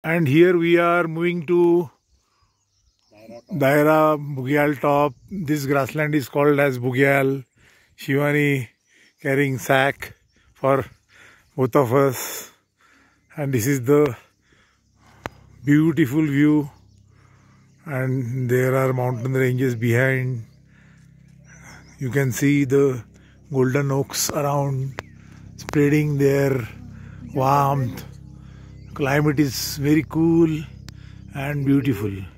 And here we are moving to Daira Bugyal top. This grassland is called as Bugyal. Shivani carrying sack for both of us. And this is the beautiful view. And there are mountain ranges behind. You can see the golden oaks around, spreading their warmth. Climate is very cool and beautiful.